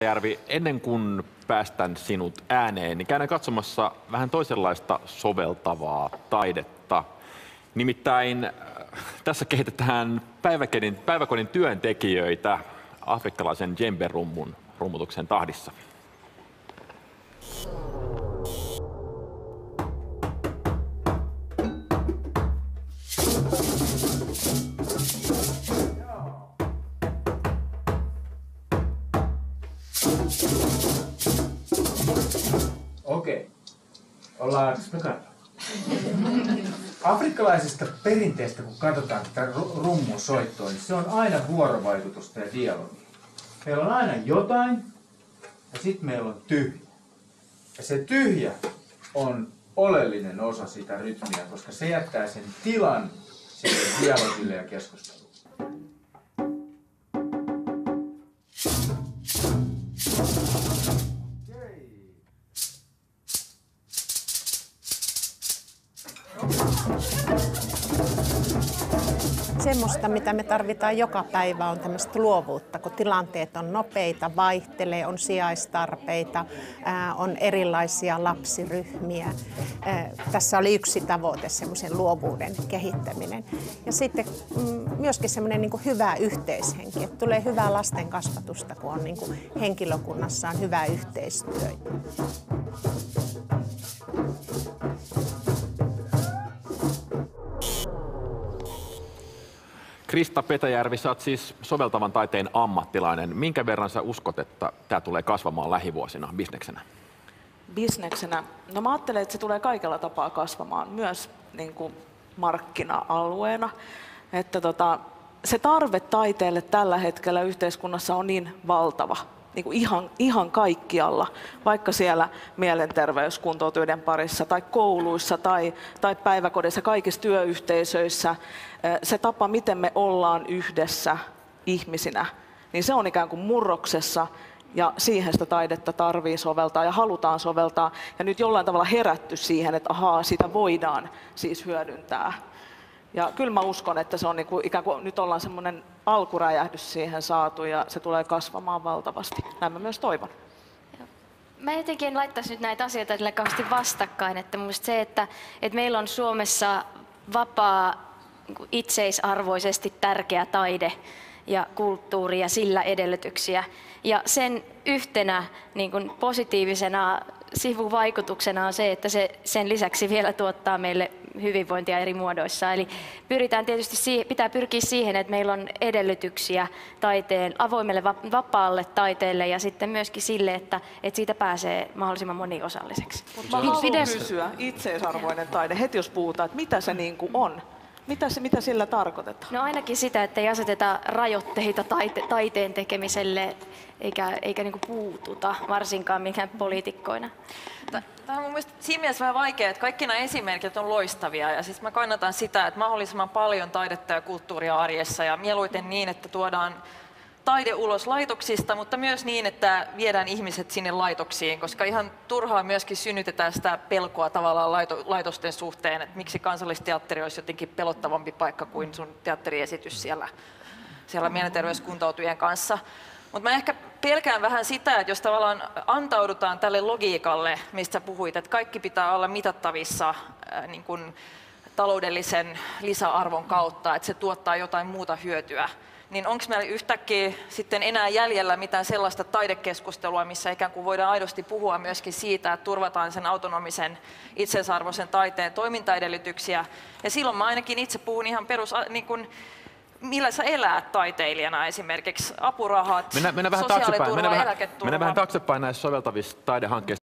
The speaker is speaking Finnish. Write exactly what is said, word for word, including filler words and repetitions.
Järvi, ennen kuin päästän sinut ääneen, niin käydään katsomassa vähän toisenlaista soveltavaa taidetta. Nimittäin tässä kehitetään päiväkodin, päiväkodin työntekijöitä afrikkalaisen djembe-rummun rummutuksen tahdissa. Okei. Ollaanko me katsotaan? Afrikkalaisesta perinteestä, kun katsotaan tätä rummun soittoa, niin se on aina vuorovaikutusta ja dialogia. Meillä on aina jotain ja sitten meillä on tyhjä. Ja se tyhjä on oleellinen osa sitä rytmiä, koska se jättää sen tilan sille dialogille ja keskustelulle. Semmoista, mitä me tarvitaan joka päivä, on tämmöistä luovuutta, kun tilanteet on nopeita, vaihtelee, on sijaistarpeita, ää, on erilaisia lapsiryhmiä. Ää, tässä oli yksi tavoite, semmoisen luovuuden kehittäminen. Ja sitten mm, myöskin semmoinen niin kuin hyvä yhteishenki, että tulee hyvää lasten kasvatusta, kun on niin kuin henkilökunnassa on hyvä yhteistyö. Krista Petäjärvi, sä oot siis soveltavan taiteen ammattilainen. Minkä verran sä uskot, että tämä tulee kasvamaan lähivuosina bisneksenä? Bisneksenä? No mä ajattelen, että se tulee kaikella tapaa kasvamaan, myös niin kuin markkina-alueena. Että tota, se tarve taiteelle tällä hetkellä yhteiskunnassa on niin valtava. Niin kuin ihan, ihan kaikkialla, vaikka siellä mielenterveyskuntoutuneiden parissa tai kouluissa tai, tai päiväkodissa, kaikissa työyhteisöissä, se tapa, miten me ollaan yhdessä ihmisinä, niin se on ikään kuin murroksessa ja siihen sitä taidetta tarvii soveltaa ja halutaan soveltaa. Ja nyt jollain tavalla herätty siihen, että ahaa, sitä voidaan siis hyödyntää. Ja kyllä mä uskon, että se on niin kuin, ikään kuin nyt ollaan semmoinen alkuräjähdys siihen saatu ja se tulee kasvamaan valtavasti. Näin mä myös toivon. Mä jotenkin en laittaisi nyt näitä asioita kauheasti vastakkain. Että mun mielestä se, että, että meillä on Suomessa vapaa, itseisarvoisesti tärkeä taide ja kulttuuri ja sillä edellytyksiä. Ja sen yhtenä niin kuin positiivisena sivuvaikutuksena on se, että se sen lisäksi vielä tuottaa meille hyvinvointia eri muodoissa. Eli pyritään tietysti siihen, pitää pyrkiä siihen, että meillä on edellytyksiä taiteen, avoimelle vapaalle taiteelle ja sitten myöskin sille, että, että siitä pääsee mahdollisimman moniosalliseksi. Mutta mä haluan kysyä, itseisarvoinen taide, heti jos puhutaan, että mitä se niin kuin on? Mitä, se, mitä sillä tarkoitetaan? No ainakin sitä, että ei aseteta rajoitteita taite, taiteen tekemiselle eikä, eikä niinku puututa, varsinkaan mikään poliitikkoina. Tämä on mun mielestä siinä mielessä vähän vaikea, että kaikki nämä esimerkit on loistavia. Ja siis mä kannatan sitä, että mahdollisimman paljon taidetta ja kulttuuria arjessa ja mieluiten niin, että tuodaan taide ulos laitoksista, mutta myös niin, että viedään ihmiset sinne laitoksiin, koska ihan turhaa myöskin synnytetään sitä pelkoa tavallaan laito, laitosten suhteen, että miksi Kansallisteatteri olisi jotenkin pelottavampi paikka kuin sun teatteriesitys siellä, siellä mielenterveyskuntoutujien kanssa. Mutta mä ehkä pelkään vähän sitä, että jos tavallaan antaudutaan tälle logiikalle, mistä puhuit, että kaikki pitää olla mitattavissa ää, niin kuin taloudellisen lisäarvon kautta, että se tuottaa jotain muuta hyötyä, niin onko meillä yhtäkkiä sitten enää jäljellä mitään sellaista taidekeskustelua, missä ikään kuin voidaan aidosti puhua myöskin siitä, että turvataan sen autonomisen itseisarvoisen taiteen toimintaedellytyksiä. Ja silloin mä ainakin itse puhun ihan perus, niin kuin, millä sä elät taiteilijana esimerkiksi, apurahat, mennään, mennään vähän sosiaaliturva, taaksepäin. Mennään eläketurva. Mennään vähän taaksepäin näissä soveltavissa taidehankkeissa.